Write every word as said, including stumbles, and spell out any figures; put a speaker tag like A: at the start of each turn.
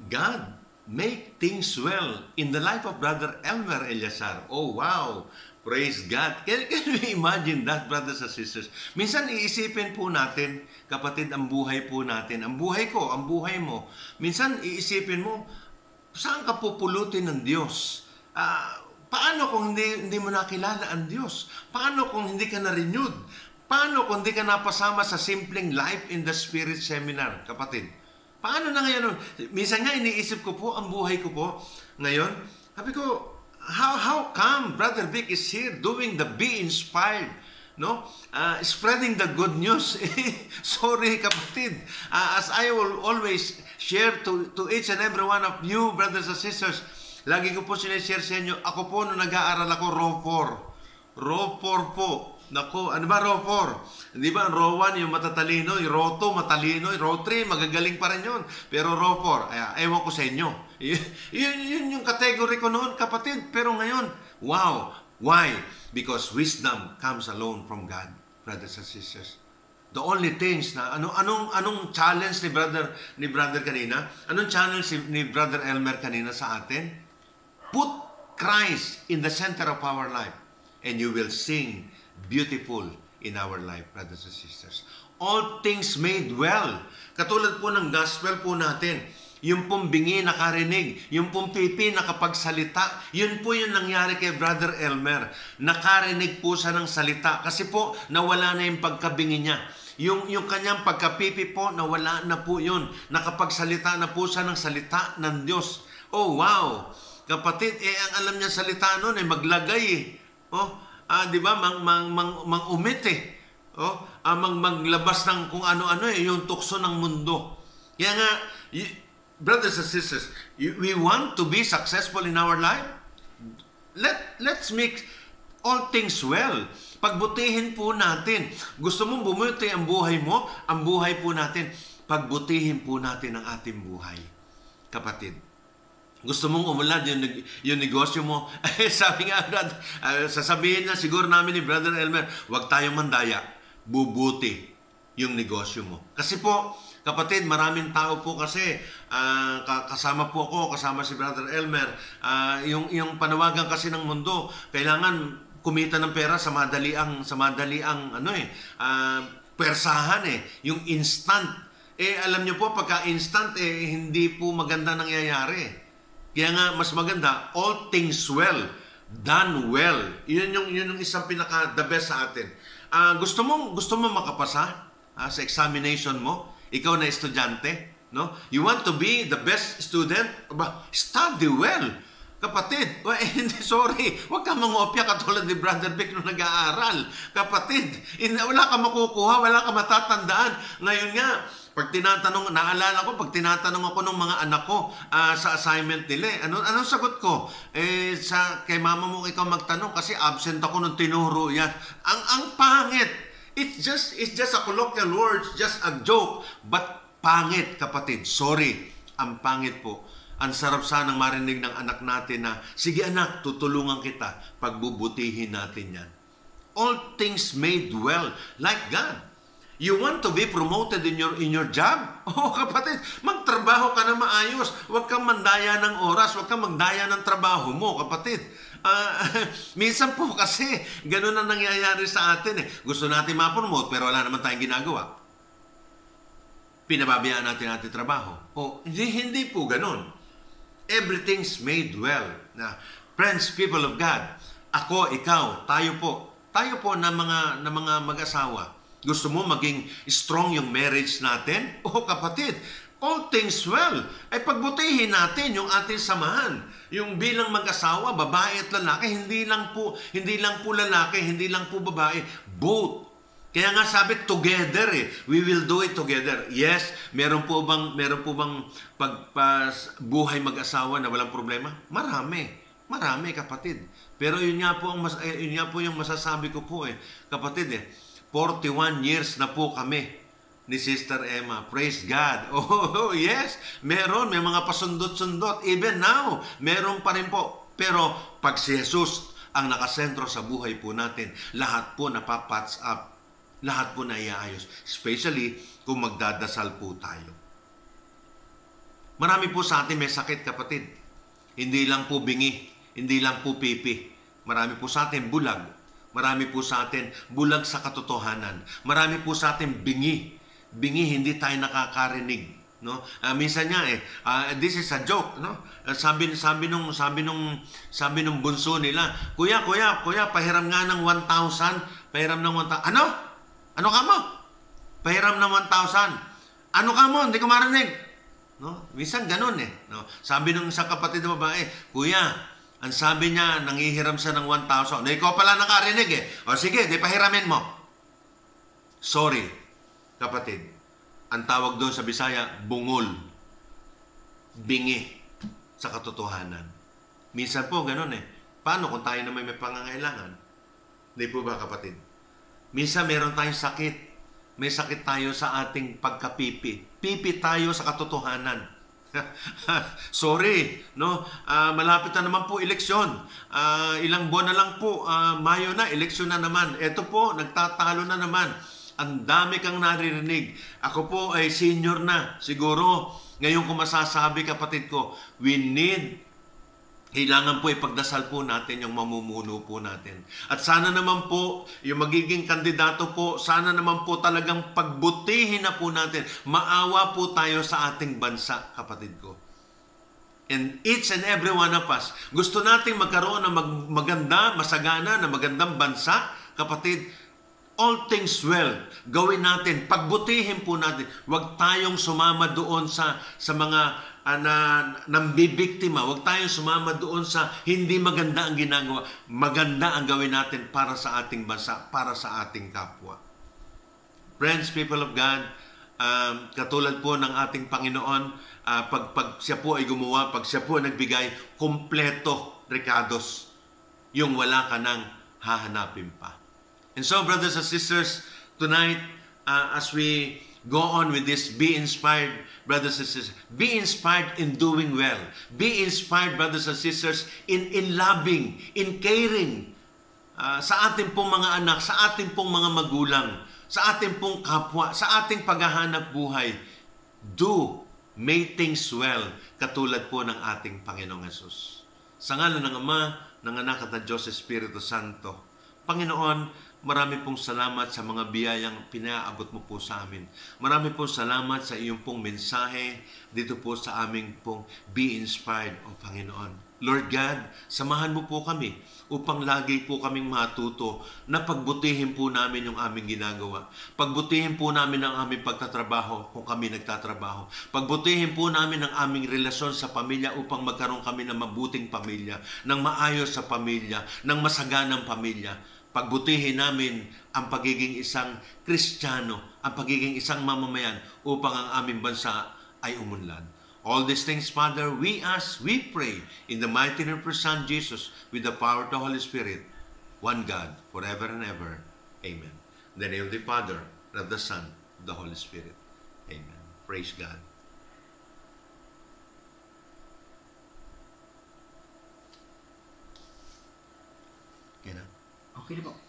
A: God make things well in the life of Brother Elmer Eliazar. Oh, wow! Praise God. Can, can we imagine that, brothers and sisters? Minsan iisipin po natin, kapatid, ang buhay po natin. Ang buhay ko, ang buhay mo. Minsan iisipin mo, saan ka pupulutin ng Diyos? Uh, paano kung hindi, hindi mo nakilala ang Diyos? Paano kung hindi ka na-renewed? Paano kung hindi ka napasama sa simpleng Life in the Spirit seminar, kapatid? Paano na ngayon? Minsan nga iniisip ko po, ang buhay ko po ngayon, sabi ko, how how come Brother Vic is here doing the Be Inspired, no? Uh, spreading the good news. Sorry, kapatid. Uh, as I will always share to, to each and every one of you, brothers and sisters, lagi ko po sinishare sa inyo, ako po nung nag-aaral ako, Row four. Row four po. Naku, ano ba Row four? Di ba, Row one yung matatalino, yung Row two matalino, yung Row three magagaling pa rin yun. Pero Row four, ay, ewan ko sa inyo. Yun, yun, yun yung category ko noon, kapatid. Pero ngayon, wow. Why? Because wisdom comes alone from God, brothers and sisters. The only things na, ano, anong, anong challenge ni brother, ni brother kanina? Anong challenge ni Brother Elmer kanina sa atin? Put Christ in the center of our life, and you will sing beautiful in our life, brothers and sisters. All things made well. Katulad po ng gospel po natin, yung pong bingi nakarinig, yung pong pipi nakapagsalita, yun po yung nangyari kay Brother Elmer. Nakarinig po siya ng salita kasi po nawala na yung pagkabingi niya. Yung, yung kanyang pagkapipi po, nawala na po yun. Nakapagsalita na po siya ng salita ng Diyos. Oh, wow! Kapatid, eh, ang alam niya salita nun, eh, maglagay eh. Oh, ah, di ba, mang, mang, mang, mang umit eh. Oh, ah, mang, maglabas ng kung ano-ano eh, yung tukso ng mundo. Kaya nga, y brothers and sisters, we want to be successful in our life. Let, let's make all things well. Pagbutihin po natin. Gusto mong bumuti ang buhay mo, ang buhay po natin, pagbutihin po natin ang ating buhay. Kapatid, gusto mong umunlad yung, yung negosyo mo. Sabi nga, uh, sasabihin na siguro namin ni Brother Elmer, huwag tayong mandaya, bubuti yung negosyo mo. Kasi po, kapatid, maraming tao po kasi, uh, kasama po ako, kasama si Brother Elmer, uh, yung, yung panawagan kasi ng mundo, kailangan kumita ng pera sa madali ang, sa madali ang, ano eh, uh, persahan eh, yung instant. Eh, alam nyo po, pagka instant, eh, hindi po maganda nangyayari. Kaya nga, mas maganda, all things well, done well. Yun yung, yun yung isang pinaka-the best sa atin. Uh, gusto mo, gusto mo makapasa uh, sa examination mo? Ikaw na estudyante, no? You want to be the best student? Aba, study well. Kapatid, well, eh, hindi, sorry, huwag ka mangopya katulad ni Brother Vic nung nag-aaral. Kapatid, wala ka makukuha, wala ka matatandaan. Ngayon nga, pag tinatanong, naalala ko, pag tinatanong ako ng mga anak ko uh, sa assignment nila, ano, anong sagot ko? Eh, sa, kay mama mo ikaw magtanong kasi absent ako nung tinuro yan. Ang, ang pangit. It's just, it's just a colloquial word, just a joke. But pangit, kapatid. Sorry, ang pangit po. Ang sarap sanang marinig ng anak natin na, sige anak, tutulungan kita, pagbubutihin natin yan. All things made well, like God. You want to be promoted in your in your job? Oh, kapatid, magtrabaho ka na maayos. Huwag kang mandaya ng oras, huwag kang magdaya ng trabaho mo, kapatid. Uh, minsan po kasi, ganun ang nangyayari sa atin eh. Gusto natin ma-promote, pero wala naman tayong ginagawa. Pinababayaan natin natin trabaho. Oh, hindi, hindi po ganun. Everything's made well. Na, friends, people of God, ako, ikaw, tayo po, tayo po na mga, na mga mag-asawa. Gusto mo maging strong yung marriage natin? Oh, kapatid, all things well. Ay pagbutihin natin yung ating samahan. Yung bilang mag-asawa, babae at lalaki, hindi lang po, hindi lang po lalaki, hindi lang po babae, both. Kaya nga sabi, together eh. We will do it together. Yes, meron po bang, meron po bang pagpas, buhay mag-asawa na walang problema? Marami. Marami, kapatid. Pero yun nga po, ang mas, yun nga po yung masasabi ko po eh. Kapatid eh, forty-one years na po kami ni Sister Emma. Praise God. Oh, yes. Meron. May mga pasundot-sundot. Even now, meron pa rin po. Pero pag si Jesus ang nakasentro sa buhay po natin, lahat po napapatch up. Lahat po na iaayos. Especially kung magdadasal po tayo. Marami po sa atin may sakit, kapatid. Hindi lang po bingi, hindi lang po pipi. Marami po sa atin bulag. Marami po sa atin bulag sa katotohanan. Marami po sa atin bingi. Bingi, hindi tayo nakakarinig. No? Uh, minsan nga eh, uh, this is a joke, no? Uh, sabi sabi nung sabi nung sabi nung bunso nila, "Kuya, kuya, kuya, pahiram nga ng one thousand." Pahiram ng one thousand. Ano? Ano ka mo? Pahiram ng one thousand. Ano ka mo? Hindi ko marinig. No? Minsan ganun eh, no? Sabi nung isang kapatid na babae, "Kuya, ang sabi niya, nanghihiram siya ng one thousand. No, ikaw pala nakarinig eh. O sige, di pahiramin mo." Sorry, kapatid. Ang tawag doon sa Bisaya, bungol. Bingi sa katotohanan. Minsan po, ganun eh. Paano kung tayo naman may pangangailangan? Hindi po ba, kapatid? Minsan meron tayong sakit. May sakit tayo sa ating pagkapipi. Pipi tayo sa katotohanan. Sorry, no? Uh, malapit na naman po eleksyon. Uh, ilang buwan na lang po, uh, Mayo na, eleksyon na naman. Ito po, nagtatalo na naman. Ang dami kang naririnig. Ako po ay senior na. Siguro, ngayon ko masasabi, kapatid ko, we need, kailangan po ipagdasal po natin yung mamumuno po natin. At sana naman po, yung magiging kandidato po, sana naman po talagang pagbutihin na po natin. Maawa po tayo sa ating bansa, kapatid ko. And each and every one of us, gusto nating magkaroon ng mag maganda, masagana, na magandang bansa, kapatid. All things well, gawin natin, pagbutihin po natin. Huwag tayong sumama doon sa sa mga uh, na nambibiktima. Huwag tayong sumama doon sa hindi maganda ang ginagawa. Maganda ang gawin natin para sa ating bansa, para sa ating kapwa. Friends, people of God, um, katulad po ng ating Panginoon, uh, pag, pag siya po ay gumawa, pag siya po nagbigay, kompleto, Ricardos, yung wala ka nang hahanapin pa. And so, brothers and sisters, tonight, uh, as we go on with this, be inspired, brothers and sisters. Be inspired in doing well. Be inspired, brothers and sisters, in, in loving, in caring uh, sa ating pong mga anak, sa ating pong mga magulang, sa ating pong kapwa, sa ating paghahanap buhay. Do, make things well, katulad po ng ating Panginoong Hesus. Sa ngalan ng Ama, ng Anak at ng Diyos Espiritu Santo, Panginoon, marami pong salamat sa mga biyayang pinaabot mo po sa amin. Marami pong salamat sa iyong pong mensahe dito po sa aming pong Be Inspired, O Panginoon. Lord God, samahan mo po kami upang lagi po kaming matuto na pagbutihin po namin yung aming ginagawa. Pagbutihin po namin ang aming pagtatrabaho kung kami nagtatrabaho. Pagbutihin po namin ang aming relasyon sa pamilya upang magkaroon kami ng mabuting pamilya, ng maayos sa pamilya, ng masaganang pamilya. Pagbutihin namin ang pagiging isang Kristiyano, ang pagiging isang mamamayan upang ang aming bansa ay umunlad. All these things, Father, we ask, we pray in the mighty name of your Son, Jesus, with the power of the Holy Spirit, one God, forever and ever. Amen. In the name of the Father, and of the Son, and the Holy Spirit. Amen. Praise God. Okay na?
B: Okay na po.